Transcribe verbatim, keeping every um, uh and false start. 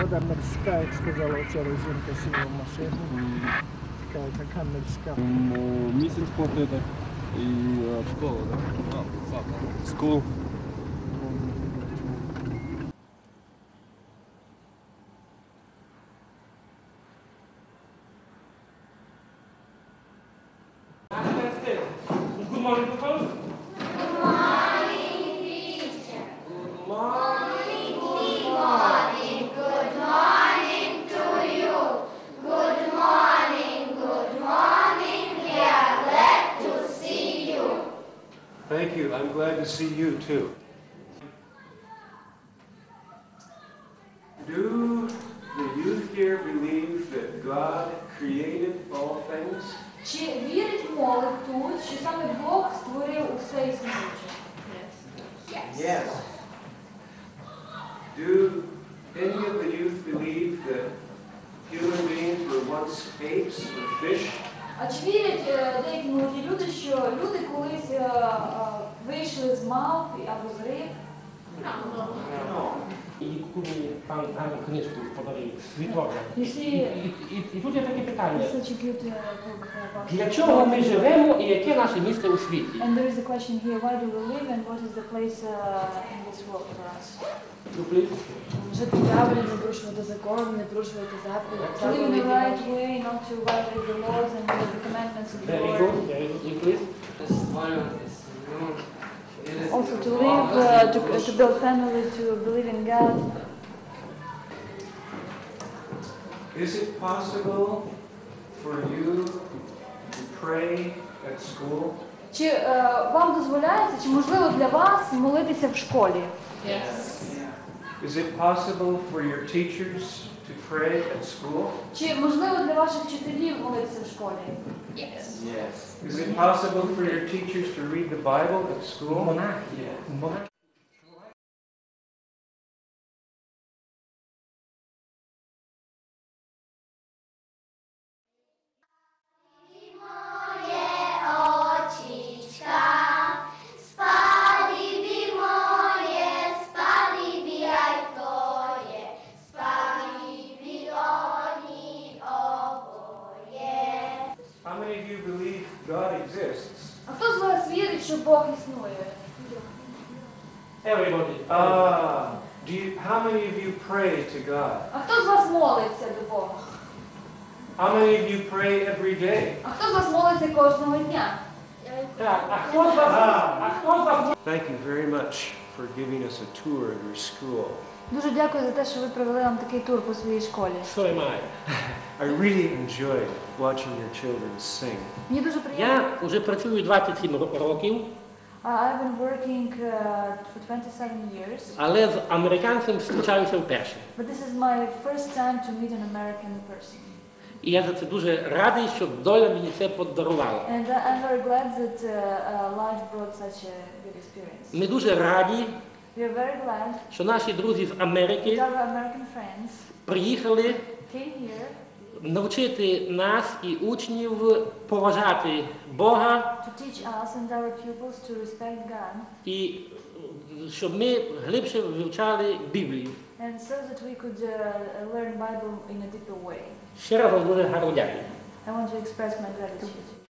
правда морська, як сказала вчора жінка, сіла в машину. Така, така морська. Місяць платити і школа, так? School. Good morning, Pupils. Good morning, teacher. Good morning, good morning, good morning to you. Good morning, good morning, we are glad to see you. Thank you, I'm glad to see you too. Do the youth here believe that God created all things? Чи вірить молодь тут, що саме Бог створив усе існуюче? Yes. Yes. Do any of the youth believe that human beings were once apes or fish? А чи вірять е, деякі молоді люди, що люди колись е, е, вийшли з мавп або з риб? No. І мені пан гарну книжку подарив, світогляд. І, You see, і, і, і тут є таке питання. It's such a good uh, book about Для чого ми живемо і яке наше місце у світі? And there is a question here, why do we live and what is the place uh, in this world for us? Жити правильно, не порушувати закон, не порушувати заповіді. To live in the right way, not to violate the laws and the commandments of the Very Lord. good, very good, you please. Also to live, uh, to, to build family, to believe in God. Is it possible for you to pray at school? Чи е, вам дозволяється, чи можливо для вас молитися в школі? Is it possible for your teachers to pray at school? Чи можливо для ваших вчителів молитися в школі? Yes. Is it possible for your teachers to read the Bible at school? Монахи. Монахи. How many of you believe God exists? А хто з вас вірить, що Бог існує? Everybody. Ah, do you, how many of you pray to God? А хто з вас молиться до Бога? How many of you pray every day? А хто з вас молиться кожного дня? Так, а хто з вас? А хто з вас? Thank you very much for giving us a tour of your school. Дуже дякую за те, що ви провели нам такий тур по своїй школі. So am I. I really enjoyed watching your children sing. Мені дуже приємно. Я вже працюю двадцять сім років, Uh, I've been working uh, for twenty-seven years, але з американцем зустрічаюся вперше. but this is my first time to meet an American person. І я за це дуже радий, що доля мені це подарувала. And uh, I'm very glad that uh, uh, life brought such a good experience. Ми дуже раді, We are very glad що наші друзі з that Америки our American friends приїхали came here навчити нас і учнів поважати Бога, to teach us and our pupils to respect God, і щоб ми глибше вивчали Біблію. and so that we could uh, learn Bible in a deeper way. Ще раз вам дуже гарно дякую. I want to express my gratitude.